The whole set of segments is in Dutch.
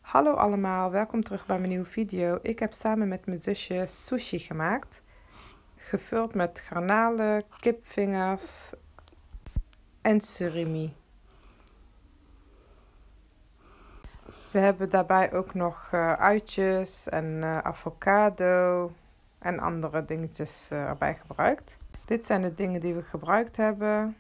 Hallo allemaal, welkom terug bij mijn nieuwe video. Ik heb samen met mijn zusje sushi gemaakt. Gevuld met garnalen, kipvingers en surimi. We hebben daarbij ook nog uitjes en avocado en andere dingetjes erbij gebruikt. Dit zijn de dingen die we gebruikt hebben.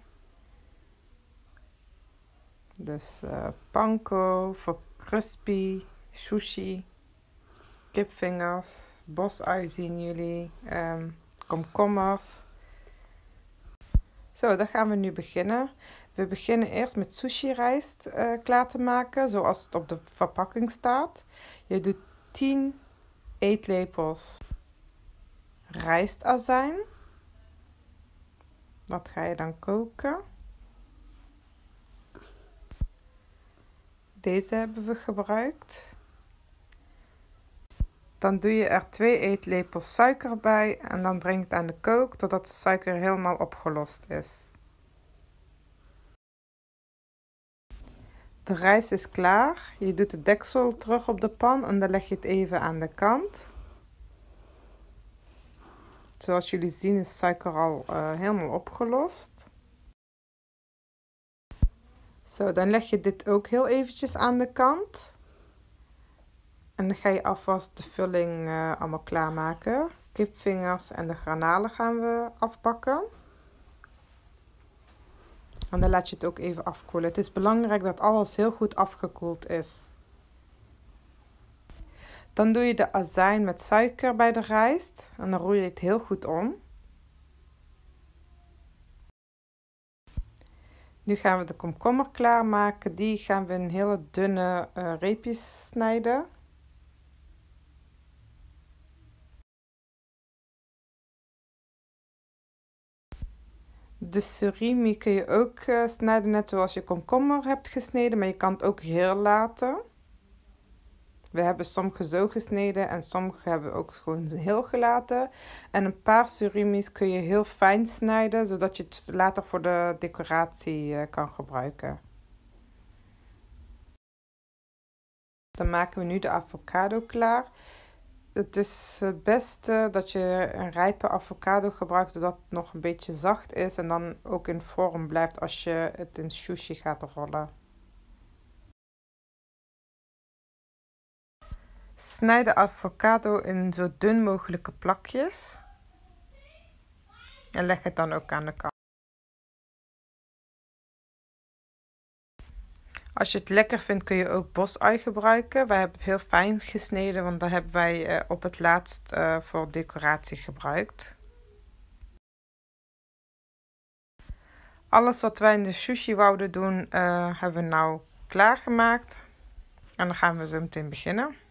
Dus panko voor crispy, sushi, kipvingers, bosui zien jullie, komkommers. Zo, dan gaan we nu beginnen. We beginnen eerst met sushi rijst klaar te maken, zoals het op de verpakking staat. Je doet 10 eetlepels rijstazijn. Dat ga je dan koken. Deze hebben we gebruikt. Dan doe je er 2 eetlepels suiker bij en dan breng je het aan de kook totdat de suiker helemaal opgelost is. De rijst is klaar. Je doet het deksel terug op de pan en dan leg je het even aan de kant. Zoals jullie zien is de suiker al helemaal opgelost. Zo, dan leg je dit ook heel eventjes aan de kant. En dan ga je alvast de vulling allemaal klaarmaken. Kipvingers en de garnalen gaan we afbakken. En dan laat je het ook even afkoelen. Het is belangrijk dat alles heel goed afgekoeld is. Dan doe je de azijn met suiker bij de rijst. En dan roer je het heel goed om. Nu gaan we de komkommer klaarmaken. Die gaan we in hele dunne reepjes snijden. De surimi kun je ook snijden net zoals je komkommer hebt gesneden, maar je kan het ook heel laten. We hebben sommige zo gesneden en sommige hebben we ook gewoon heel gelaten. En een paar surimis kun je heel fijn snijden, zodat je het later voor de decoratie kan gebruiken. Dan maken we nu de avocado klaar. Het is het beste dat je een rijpe avocado gebruikt, zodat het nog een beetje zacht is en dan ook in vorm blijft als je het in sushi gaat rollen. Snijd de avocado in zo dun mogelijke plakjes en leg het dan ook aan de kant. Als je het lekker vindt kun je ook bosui gebruiken. Wij hebben het heel fijn gesneden, want dat hebben wij op het laatst voor decoratie gebruikt. Alles wat wij in de sushi wouden doen, hebben we nou klaargemaakt. En dan gaan we zo meteen beginnen.